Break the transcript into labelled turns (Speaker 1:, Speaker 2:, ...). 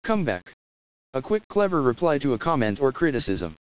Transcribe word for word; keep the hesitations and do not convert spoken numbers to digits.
Speaker 1: Comeback. A quick clever reply to a comment or criticism.